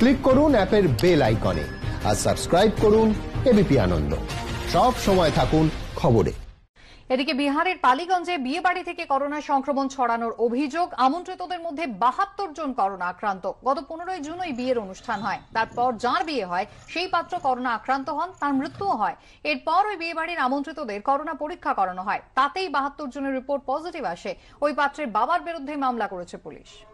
Click করুন অ্যাপের bell আইকনে আর সাবস্ক্রাইব করুন এবিপি আনন্দ। সব সময় থাকুন খবরে। এদিকে বিহারের পালিগঞ্জে বিয়ে বাড়ি থেকে করোনা সংক্রমণ ছড়ানোর অভিযোগ। আমন্ত্রিতদের মধ্যে ৭২ জন করোনা আক্রান্ত। গত ১৫ জুন ওই বিয়ের অনুষ্ঠান হয়। তারপর যার বিয়ে হয় সেই পাত্র করোনা আক্রান্ত হন, তার মৃত্যুও হয়। এরপর ওই বিয়ে বাড়ির আমন্ত্রিতদের করোনা পরীক্ষা করানো হয়, তাতেই ৭২ জনের রিপোর্ট পজিটিভ আসে। ওই পাত্রের বাবার বিরুদ্ধে মামলা করেছে পুলিশ।